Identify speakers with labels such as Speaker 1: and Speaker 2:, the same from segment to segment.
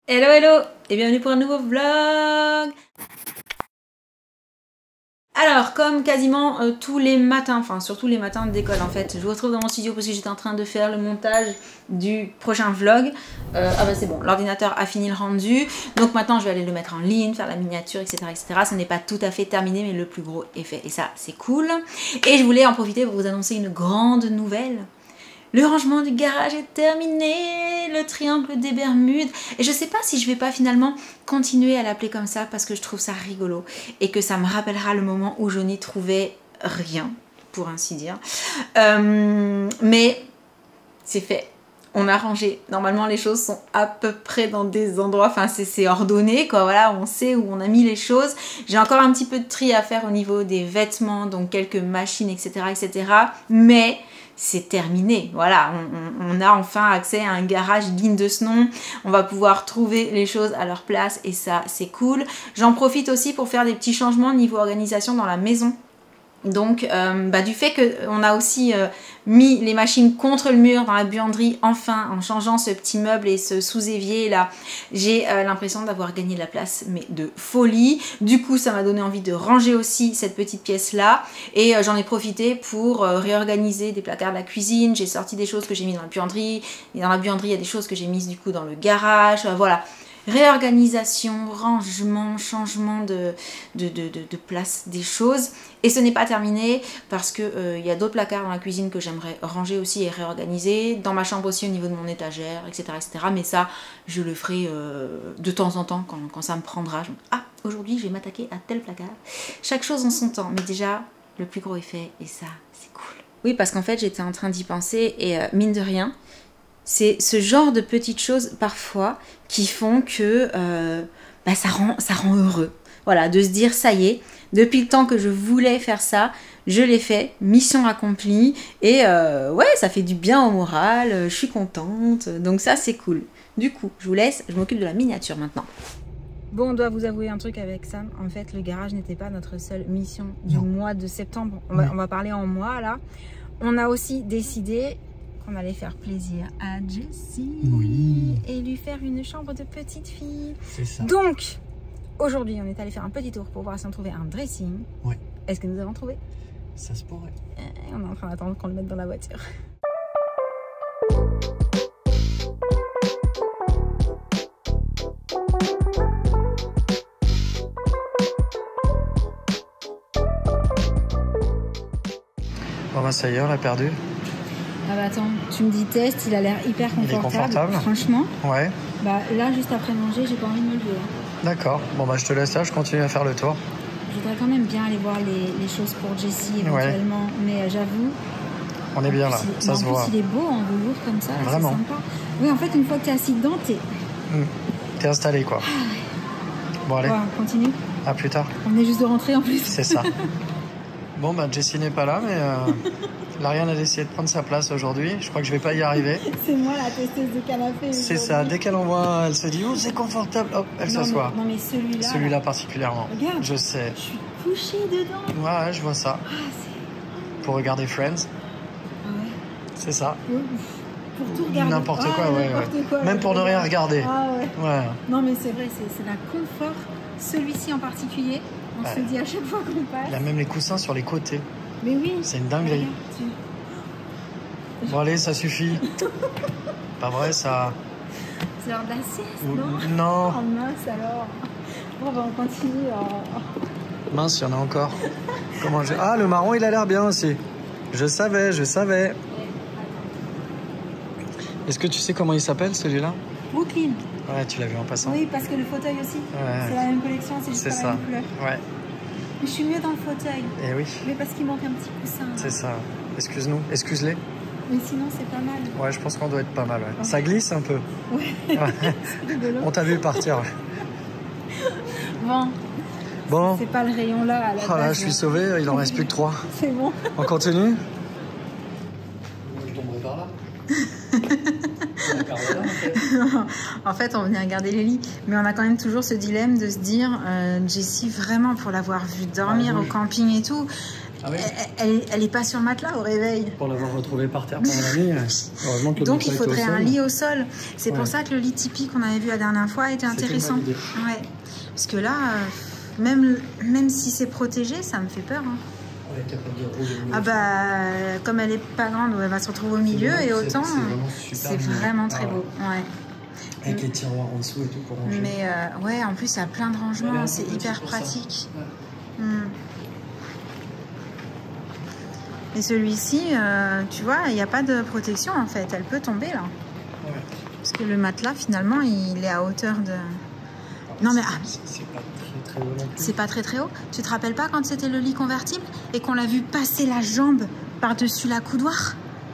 Speaker 1: Hello hello et bienvenue pour un nouveau vlog. Alors comme quasiment tous les matins, enfin surtout les matins d'école en fait, je vous retrouve dans mon studio parce que j'étais en train de faire le montage du prochain vlog. Ah bah c'est bon, l'ordinateur a fini le rendu, donc maintenant je vais aller le mettre en ligne, faire la miniature, etc. etc. Ce n'est pas tout à fait terminé mais le plus gros est fait et ça c'est cool. Et je voulais en profiter pour vous annoncer une grande nouvelle. Le rangement du garage est terminé, le triangle des Bermudes. Et je sais pas si je vais pas finalement continuer à l'appeler comme ça parce que je trouve ça rigolo et que ça me rappellera le moment où je n'y trouvais rien, pour ainsi dire. Mais c'est fait. On a rangé. Normalement, les choses sont à peu près dans des endroits, enfin c'est ordonné, quoi. Voilà, on sait où on a mis les choses. J'ai encore un petit peu de tri à faire au niveau des vêtements, donc quelques machines, etc., etc. Mais c'est terminé, voilà, on a enfin accès à un garage digne de ce nom, on va pouvoir trouver les choses à leur place et ça c'est cool. J'en profite aussi pour faire des petits changements niveau organisation dans la maison. Donc du fait qu'on a aussi mis les machines contre le mur dans la buanderie, enfin en changeant ce petit meuble et ce sous-évier là, j'ai l'impression d'avoir gagné de la place mais de folie. Du coup ça m'a donné envie de ranger aussi cette petite pièce là et j'en ai profité pour réorganiser des placards de la cuisine. J'ai sorti des choses que j'ai mis dans la buanderie et dans la buanderie il y a des choses que j'ai mises du coup dans le garage, voilà. Réorganisation, rangement, changement de place des choses. Et ce n'est pas terminé parce que y a d'autres placards dans la cuisine que j'aimerais ranger aussi et réorganiser. Dans ma chambre aussi au niveau de mon étagère, etc. etc. Mais ça, je le ferai de temps en temps quand ça me prendra. Ah, aujourd'hui, je vais m'attaquer à tel placard. Chaque chose en son temps. Mais déjà, le plus gros est fait et ça, c'est cool. Oui, parce qu'en fait, j'étais en train d'y penser et mine de rien, c'est ce genre de petites choses parfois qui font que ça rend heureux. Voilà, de se dire ça y est, depuis le temps que je voulais faire ça, je l'ai fait, mission accomplie. Et ouais, ça fait du bien au moral, je suis contente. Donc ça c'est cool. Du coup, je vous laisse, je m'occupe de la miniature maintenant. Bon, on doit vous avouer un truc avec Sam. En fait, le garage n'était pas notre seule mission du mois de septembre. On va parler en mois là. On a aussi décidé on allait faire plaisir à Jessie et lui faire une chambre de petite fille.
Speaker 2: C'est ça. Donc,
Speaker 1: aujourd'hui, on est allé faire un petit tour pour voir si on trouvait un dressing.
Speaker 2: Ouais.
Speaker 1: Est-ce que nous avons trouvé?
Speaker 2: Ça se pourrait.
Speaker 1: On est en train d'attendre qu'on le mette dans la voiture.
Speaker 2: Bon bah ça y est, on l'a perdu.
Speaker 1: Ah bah attends, tu me dis test, il a l'air hyper confortable.
Speaker 2: Il est confortable.
Speaker 1: Franchement.
Speaker 2: Ouais.
Speaker 1: Bah là, juste après manger, j'ai pas envie de me lever.
Speaker 2: D'accord. Bon bah je te laisse là, je continue à faire le tour.
Speaker 1: Je voudrais quand même bien aller voir les choses pour Jessie éventuellement, mais j'avoue.
Speaker 2: On est bien là, ça se voit.
Speaker 1: En plus, il est beau en velours comme ça.
Speaker 2: Vraiment.
Speaker 1: C'est sympa. Oui, en fait, une fois que tu es assis dedans,
Speaker 2: t'es installé quoi. Bon allez.
Speaker 1: Ouais, on continue.
Speaker 2: À plus tard.
Speaker 1: On est juste de rentrer en plus.
Speaker 2: C'est ça. Bon bah Jessie n'est pas là, mais Lauriane a décidé de prendre sa place aujourd'hui. Je crois que je vais pas y arriver.
Speaker 1: C'est moi la testeuse de canapé.
Speaker 2: C'est ça. Dès qu'elle en voit, elle se dit oh c'est confortable. Hop, elle s'assoit.
Speaker 1: Non mais celui-là.
Speaker 2: Celui-là particulièrement.
Speaker 1: Regarde.
Speaker 2: Je sais.
Speaker 1: Je suis couchée dedans.
Speaker 2: Ouais, je vois ça. Pour regarder Friends.
Speaker 1: Ah ouais.
Speaker 2: C'est ça.
Speaker 1: Pour tout regarder.
Speaker 2: N'importe quoi, ouais. Quoi, même pour ne rien regarder.
Speaker 1: Ah ouais.
Speaker 2: Ouais.
Speaker 1: Non mais c'est vrai, c'est la confort. Celui-ci en particulier, on se dit à chaque fois qu'on passe.
Speaker 2: Il a même les coussins sur les côtés.
Speaker 1: Mais oui.
Speaker 2: C'est une dinguerie. Bon allez, ça suffit. Pas vrai ça.
Speaker 1: C'est l'heure de la sieste, non?
Speaker 2: Non.
Speaker 1: Oh mince alors. Bon bah on continue.
Speaker 2: Mince, il y en a encore. Comment j'ai... Ah le marron il a l'air bien aussi. Je savais. Est-ce que tu sais comment il s'appelle celui-là?
Speaker 1: Brooklyn.
Speaker 2: Ouais, tu l'as vu en passant.
Speaker 1: Oui, parce que le fauteuil aussi. Ouais. C'est la même collection, c'est juste pas la même couleur.
Speaker 2: Ouais.
Speaker 1: Mais je suis mieux dans le fauteuil.
Speaker 2: Eh oui.
Speaker 1: Mais parce qu'il manque un petit coussin.
Speaker 2: C'est ça. Excuse-nous. Excuse-les.
Speaker 1: Mais sinon, c'est pas mal.
Speaker 2: Ouais, je pense qu'on doit être pas mal. Ouais. Okay. Ça glisse un peu.
Speaker 1: Ouais.
Speaker 2: On t'a vu partir.
Speaker 1: Bon. C'est pas le rayon là. À la
Speaker 2: base, là, je suis sauvé. Il en reste plus que 3.
Speaker 1: C'est bon.
Speaker 2: On continue? Je tomberai par là.
Speaker 1: En fait, on venait regarder les lits, mais on a quand même toujours ce dilemme de se dire Jessie, vraiment pour l'avoir vue dormir au camping et tout,
Speaker 2: Ah oui.
Speaker 1: Elle est pas sur le matelas au réveil.
Speaker 2: Pour l'avoir retrouvé par terre pendant la nuit, heureusement que le
Speaker 1: Donc il
Speaker 2: matelas
Speaker 1: faudrait
Speaker 2: était au
Speaker 1: un
Speaker 2: sol.
Speaker 1: lit au sol. C'est pour ça que le lit Tipeee qu'on avait vu la dernière fois était intéressant.
Speaker 2: Une bonne idée.
Speaker 1: Ouais. Parce que là, même si c'est protégé, ça me fait peur. Hein.
Speaker 2: Elle est capable de rouler au milieu.
Speaker 1: Ah bah, comme elle est pas grande, elle va se retrouver au milieu et autant, c'est vraiment très beau. Ouais.
Speaker 2: Avec les tiroirs en dessous et tout pour ranger.
Speaker 1: Mais ouais, en plus, il y a plein de rangements, c'est hyper pratique. Ouais. Et celui-ci, tu vois, il n'y a pas de protection en fait, elle peut tomber là.
Speaker 2: Ouais.
Speaker 1: Parce que le matelas, finalement, il est à hauteur de... Non mais
Speaker 2: c'est pas très haut non plus.
Speaker 1: C'est pas très haut. Tu te rappelles pas quand c'était le lit convertible et qu'on l'a vu passer la jambe par-dessus la coudoir?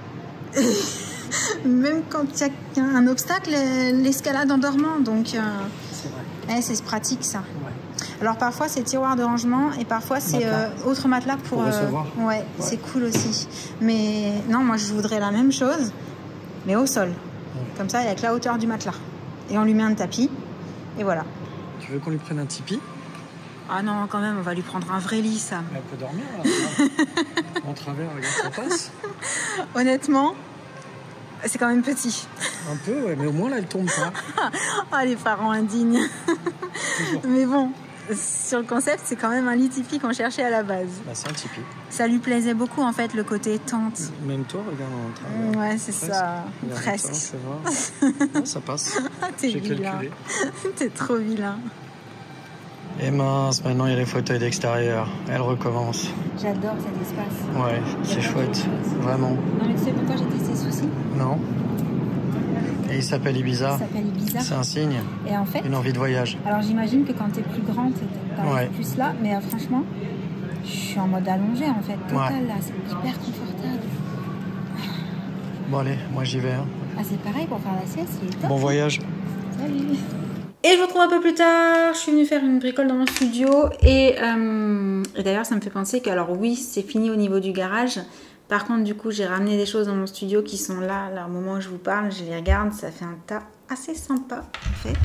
Speaker 1: Même quand il y a un obstacle, l'escalade en dormant. Donc, c'est vrai. C'est pratique ça. Ouais. Alors parfois c'est tiroir de rangement et parfois c'est autre matelas pour
Speaker 2: recevoir.
Speaker 1: Ouais, c'est cool aussi. Mais non, moi je voudrais la même chose, mais au sol. Ouais. Comme ça, il n'y a que la hauteur du matelas. Et on lui met un tapis. Et voilà.
Speaker 2: Tu veux qu'on lui prenne un tipi?
Speaker 1: Ah non, quand même, on va lui prendre un vrai lit, ça.
Speaker 2: Elle peut dormir, là. En travers, regarde, ça passe.
Speaker 1: Honnêtement, c'est quand même petit.
Speaker 2: Un peu, ouais, mais au moins, là, elle tombe pas.
Speaker 1: Ah, les parents indignes. Mais bon, sur le concept, c'est quand même un lit Tipeee qu'on cherchait à la base.
Speaker 2: Bah, c'est un Tipeee.
Speaker 1: Ça lui plaisait beaucoup, en fait, le côté tente.
Speaker 2: Même toi, regarde en travers.
Speaker 1: Ouais, c'est ça. Presque.
Speaker 2: Non, ça passe.
Speaker 1: T'es vilain. T'es trop vilain.
Speaker 2: Et mince, maintenant il y a les fauteuils d'extérieur. Elle recommence.
Speaker 1: J'adore cet espace.
Speaker 2: Ouais, c'est chouette. Vraiment.
Speaker 1: Non, mais tu sais pourquoi j'ai testé ce souci?
Speaker 2: Non. Et il s'appelle Ibiza.
Speaker 1: Il s'appelle Ibiza.
Speaker 2: C'est un signe.
Speaker 1: Et en fait,
Speaker 2: une envie de voyage.
Speaker 1: Alors j'imagine que quand t'es plus grande, t'es plus là. Mais franchement, je suis en mode allongé en fait. Total là, c'est hyper confortable.
Speaker 2: Bon allez, moi j'y vais. Hein.
Speaker 1: Ah c'est pareil pour faire la sieste, il est top.
Speaker 2: Bon voyage.
Speaker 1: Salut. Et je vous retrouve un peu plus tard. Je suis venue faire une bricole dans mon studio. Et d'ailleurs, ça me fait penser que, alors oui, c'est fini au niveau du garage. Par contre, du coup, j'ai ramené des choses dans mon studio qui sont là. Là, au moment où je vous parle, je les regarde. Ça fait un tas assez sympa, en fait.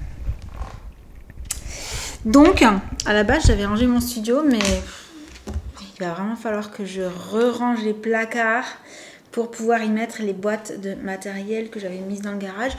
Speaker 1: Donc, à la base, j'avais rangé mon studio, mais il va vraiment falloir que je re-range les placards pour pouvoir y mettre les boîtes de matériel que j'avais mises dans le garage.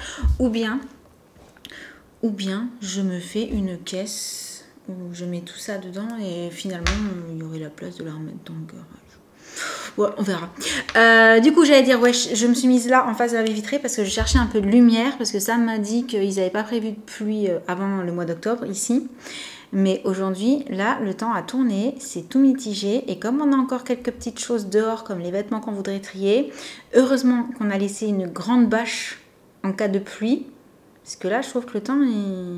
Speaker 1: Ou bien je me fais une caisse où je mets tout ça dedans et finalement il y aurait la place de la remettre dans le garage. Ouais, on verra. Du coup, j'allais dire, ouais, je me suis mise là en face de la baie vitrée parce que je cherchais un peu de lumière parce que Sam m'a dit qu'ils n'avaient pas prévu de pluie avant le mois d'octobre ici. Mais aujourd'hui, là, le temps a tourné, c'est tout mitigé. Et comme on a encore quelques petites choses dehors comme les vêtements qu'on voudrait trier, heureusement qu'on a laissé une grande bâche en cas de pluie. Parce que là, je trouve que le temps,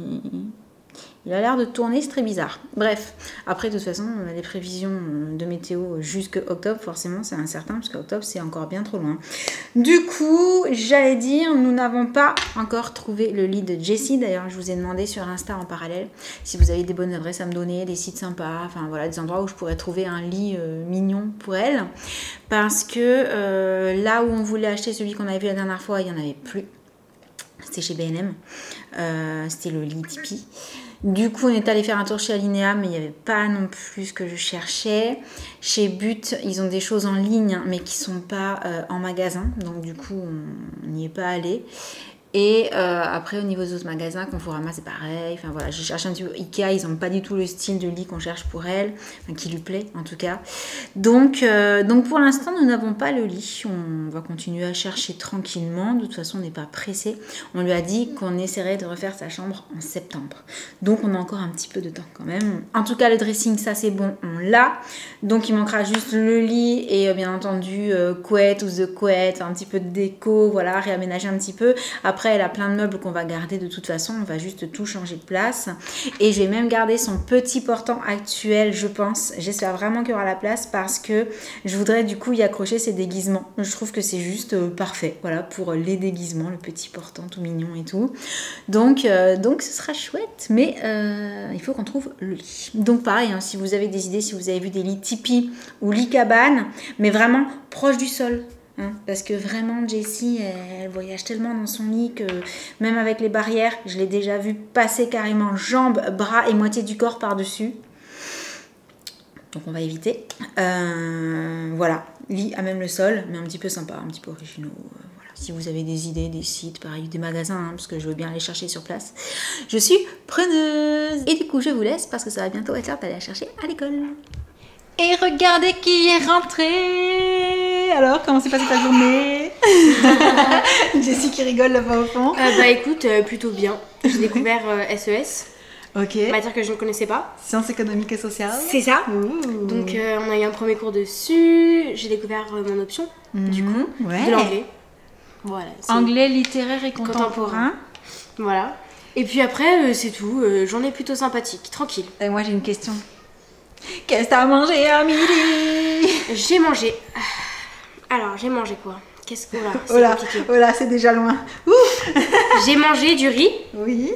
Speaker 1: il a l'air de tourner, c'est très bizarre. Bref, après, de toute façon, on a des prévisions de météo jusqu'à octobre, forcément, c'est incertain, parce qu'octobre, c'est encore bien trop loin. Du coup, j'allais dire, nous n'avons pas encore trouvé le lit de Jessie. D'ailleurs, je vous ai demandé sur Insta en parallèle si vous avez des bonnes adresses à me donner, des sites sympas, enfin voilà, des endroits où je pourrais trouver un lit mignon pour elle. Parce que là où on voulait acheter celui qu'on avait vu la dernière fois, il n'y en avait plus. C'était chez B&M, c'était le lit Tipeee. Du coup, on est allé faire un tour chez Alinea, mais il n'y avait pas non plus ce que je cherchais. Chez But, ils ont des choses en ligne, mais qui ne sont pas en magasin. Donc du coup, on n'y est pas allé. Et après, au niveau des autres magasins, Conforama, c'est pareil. Enfin voilà, j'ai cherché un petit peu. Ikea, ils n'ont pas du tout le style de lit qu'on cherche pour elle, enfin, qui lui plaît en tout cas. Donc pour l'instant, nous n'avons pas le lit. On va continuer à chercher tranquillement. De toute façon, on n'est pas pressé. On lui a dit qu'on essaierait de refaire sa chambre en septembre. Donc on a encore un petit peu de temps quand même. En tout cas, le dressing, ça c'est bon, on l'a. Donc il manquera juste le lit et bien entendu couette ou the couette, un petit peu de déco, voilà, réaménager un petit peu. Après, elle a plein de meubles qu'on va garder de toute façon, on va juste tout changer de place. Et je vais même garder son petit portant actuel, je pense. J'espère vraiment qu'il y aura la place parce que je voudrais du coup y accrocher ses déguisements. Je trouve que c'est juste parfait, voilà, pour les déguisements, le petit portant tout mignon et tout. Donc ce sera chouette, mais il faut qu'on trouve le lit. Donc pareil, hein, si vous avez des idées, si vous avez vu des lits Tipeee ou lit cabane, mais vraiment proche du sol. Hein, parce que vraiment Jessie elle voyage tellement dans son lit que même avec les barrières je l'ai déjà vu passer carrément jambes, bras et moitié du corps par dessus. donc on va éviter. Voilà, lit à même le sol, mais un petit peu sympa, un petit peu originaux. Voilà. Si vous avez des idées, des sites, pareil, des magasins, hein, parce que je veux bien aller chercher sur place, je suis preneuse. Et du coup, je vous laisse parce que ça va bientôt être l'heure d'aller la chercher à l'école. Et regardez qui est rentré. Alors, comment s'est passée ta journée? Jessie qui rigole là-bas au fond.
Speaker 3: Bah écoute, plutôt bien. J'ai découvert SES.
Speaker 1: Ok.
Speaker 3: Matière que je ne connaissais pas.
Speaker 1: Sciences économiques et sociales.
Speaker 3: C'est ça.
Speaker 1: Ouh.
Speaker 3: Donc on a eu un premier cours dessus. J'ai découvert mon option, du coup,
Speaker 1: ouais.
Speaker 3: de l'anglais. Voilà.
Speaker 1: Anglais littéraire et contemporain.
Speaker 3: Voilà. Et puis après, c'est tout. Journée plutôt sympathique, tranquille.
Speaker 1: Et moi j'ai une question. Qu'est-ce que t'as mangé à midi?
Speaker 3: J'ai mangé. Alors, j'ai mangé quoi? Qu'est-ce que.
Speaker 1: Oh là, oh là, c'est déjà loin.
Speaker 3: J'ai mangé du riz.
Speaker 1: Oui.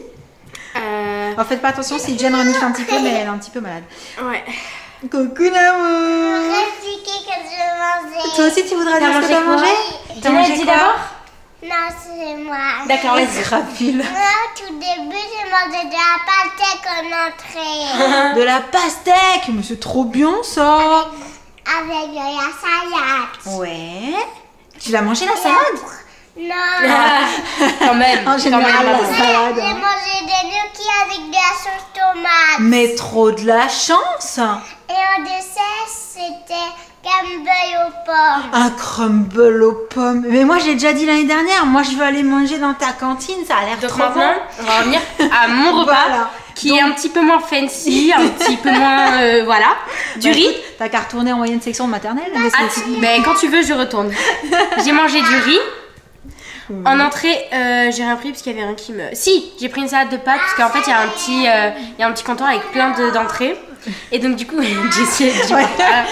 Speaker 1: En faites pas attention si Jen renifle un petit peu, mais elle est un petit peu malade.
Speaker 3: Ouais.
Speaker 1: Coucou l'amour.
Speaker 4: Expliquer que je mangeais.
Speaker 1: Toi aussi tu voudrais dire ce que t'as mangé? T'as mangé quoi?
Speaker 4: Non, c'est moi.
Speaker 3: D'accord, vas-y.
Speaker 1: Rapide.
Speaker 4: Moi, au tout début, j'ai mangé de la pâtèque en entrée.
Speaker 1: De la pastèque, mais c'est trop bien ça.
Speaker 4: Avec de la salade.
Speaker 1: Ouais. Tu l'as mangé la salade?
Speaker 4: Non.
Speaker 3: Quand même.
Speaker 1: En général, la salade.
Speaker 4: J'ai mangé des gnocchis avec de la sauce tomate.
Speaker 1: Mais trop de la chance.
Speaker 4: Et en dessert, c'était crumble aux pommes.
Speaker 1: Un crumble aux pommes. Mais moi, j'ai déjà dit l'année dernière, moi, je veux aller manger dans ta cantine, ça a l'air
Speaker 3: Donc
Speaker 1: trop
Speaker 3: maintenant,
Speaker 1: bon.
Speaker 3: on va revenir à mon repas,
Speaker 1: Voilà.
Speaker 3: qui est un petit peu moins fancy, un petit peu moins, voilà, du
Speaker 1: Bah,
Speaker 3: riz.
Speaker 1: écoute, t'as qu'à retourner en moyenne section maternelle. Mais
Speaker 3: Ah, ben, quand tu veux, je retourne. J'ai mangé du riz. En entrée, j'ai rien pris parce qu'il y avait rien qui me. Si, j'ai pris une salade de pâtes parce qu'en fait, il y a un petit comptoir avec plein d'entrées. Et donc, du coup, Jessie a dit
Speaker 1: Ouais.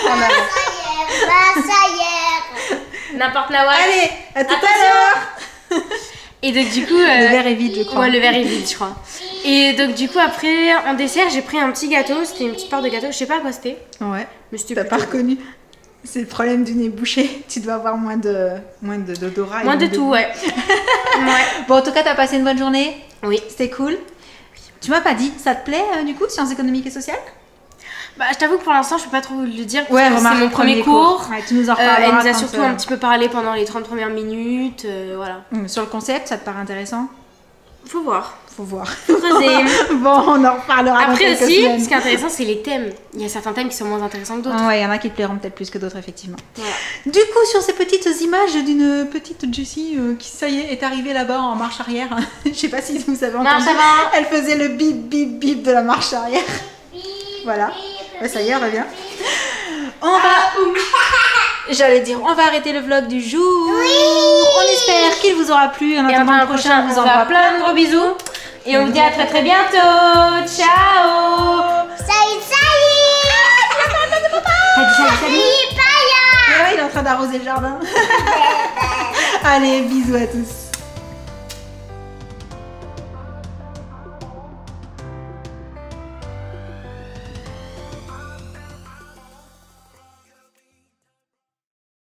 Speaker 4: Ça y est.
Speaker 3: n'importe Nawal.
Speaker 1: Allez, à tout à l'heure.
Speaker 3: Et donc, du coup.
Speaker 1: Le verre est vide, je crois.
Speaker 3: Ouais, le verre est vide, je crois. Et donc, du coup, après, en dessert, j'ai pris un petit gâteau. C'était une petite part de gâteau. Je sais pas à quoi c'était.
Speaker 1: Ouais.
Speaker 3: Mais c'était
Speaker 1: T'as pas
Speaker 3: plutôt-
Speaker 1: reconnu. C'est le problème du nez bouché. Tu dois avoir moins d'odorat. et
Speaker 3: Moins de tout, ouais. Ouais.
Speaker 1: Bon, en tout cas, t'as passé une bonne journée.
Speaker 3: Oui.
Speaker 1: C'était cool. Tu m'as pas dit, ça te plaît du coup, sciences économiques et sociales?
Speaker 3: Bah, je t'avoue que pour l'instant, je peux pas trop le dire.
Speaker 1: Ouais,
Speaker 3: parce que
Speaker 1: remarque,
Speaker 3: c'est mon premier cours.
Speaker 1: Ouais, tu nous en reparleras.
Speaker 3: Elle nous a
Speaker 1: quand,
Speaker 3: surtout un petit peu parlé pendant les 30 premières minutes. Voilà.
Speaker 1: Sur le concept, ça te paraît intéressant?
Speaker 3: Faut voir.
Speaker 1: Faut voir.
Speaker 3: Faut creuser.
Speaker 1: Bon, on en reparlera dans
Speaker 3: Après
Speaker 1: quelques
Speaker 3: aussi,
Speaker 1: semaines.
Speaker 3: ce qui est intéressant, c'est les thèmes. Il y a certains thèmes qui sont moins intéressants que d'autres.
Speaker 1: Ouais, il y en a qui te plairont peut-être plus que d'autres, effectivement.
Speaker 3: Voilà.
Speaker 1: Du coup, sur ces petites images d'une petite Jessie qui, ça y est arrivée là-bas en marche arrière. Je sais pas si vous avez entendu.
Speaker 3: ça va.
Speaker 1: Elle faisait le bip, bip, bip de la marche arrière. Voilà. Ouais, ça y est, elle revient. On va... J'allais dire, on va arrêter le vlog du jour. On espère qu'il vous aura plu. En
Speaker 3: Et
Speaker 1: attendant
Speaker 3: enfin,
Speaker 1: le prochain, on vous envoie
Speaker 3: plein de gros bisous. Et on vous dit à très très bientôt. Ciao.
Speaker 4: Salut.
Speaker 3: Salut.
Speaker 1: Ouais, il est en train d'arroser le jardin. Allez, bisous à tous.